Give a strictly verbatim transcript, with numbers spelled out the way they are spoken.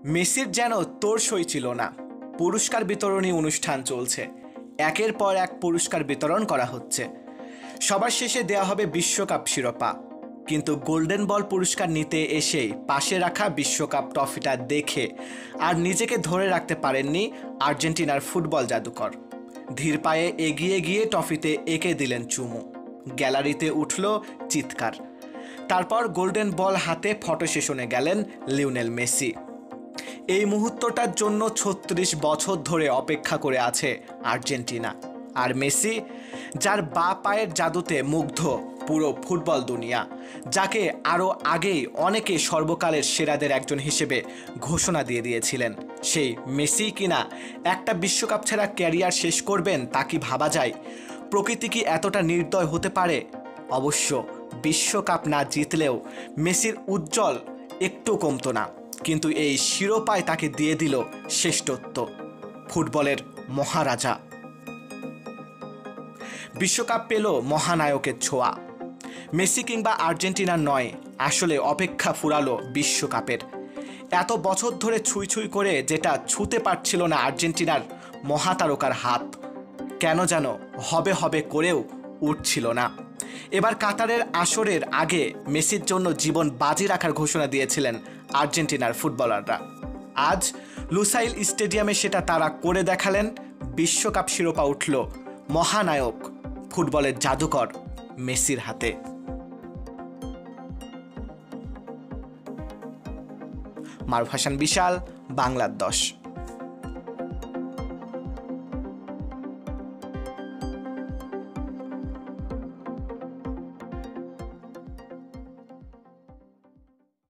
মেসির যেন তোড়সই ছিল না। পুরস্কার বিতরণী অনুষ্ঠান চলছে, একের পর এক পুরস্কার বিতরণ করা হচ্ছে। সবার শেষে দেয়া হবে বিশ্বকাপ শিরোপা, কিন্তু গোল্ডেন বল পুরস্কার নিতে এসেই পাশে রাখা বিশ্বকাপ ট্রফিটা দেখে আর নিজেকে ধরে রাখতে পারেননি আর্জেন্টিনার ফুটবল জাদুকর। ধীর পায়ে এগিয়ে গিয়ে ট্রফিতে এঁকে দিলেন চুমু। গ্যালারিতে উঠল চিৎকার। তারপর গোল্ডেন বল হাতে ফটো সেশনে গেলেন লিওনেল মেসি। এই মুহূর্তটার জন্য ছত্রিশ বছর ধরে অপেক্ষা করে আছে আর্জেন্টিনা। আর মেসি, যার বা পায়ের জাদুতে মুগ্ধ পুরো ফুটবল দুনিয়া, যাকে আরও আগেই অনেকে সর্বকালের সেরাদের একজন হিসেবে ঘোষণা দিয়ে দিয়েছিলেন, সেই মেসি কিনা একটা বিশ্বকাপ ছাড়া ক্যারিয়ার শেষ করবেন, তা কি ভাবা যায়? প্রকৃতি কি এতটা নির্দয় হতে পারে? অবশ্য বিশ্বকাপ না জিতলেও মেসির উজ্জ্বল একটু কমতো না, কিন্তু এই শিরোপায় তাকে দিয়ে দিল শ্রেষ্ঠত্ব, ফুটবলের মহারাজা। বিশ্বকাপ পেল মহানায়কের ছোঁয়া। মেসি কিংবা আর্জেন্টিনার নয়, আসলে অপেক্ষা ফুরালো বিশ্বকাপের। এত বছর ধরে ছুঁই ছুঁই করে যেটা ছুঁতে পারছিল না আর্জেন্টিনার মহাতারকার হাত, কেন যেন হবে হবে করেও উঠছিল না। এবার কাতারের আসরের আগে মেসির জন্য জীবন বাজি রাখার ঘোষণা দিয়েছিলেন আর্জেন্টিনার ফুটবলাররা। আজ লুসাইল স্টেডিয়ামে সেটা তারা করে দেখালেন। বিশ্বকাপ শিরোপা উঠল মহানায়ক, ফুটবলের জাদুকর মেসির হাতে। মারুফ হাসান বিশাল, বাংলার দশ।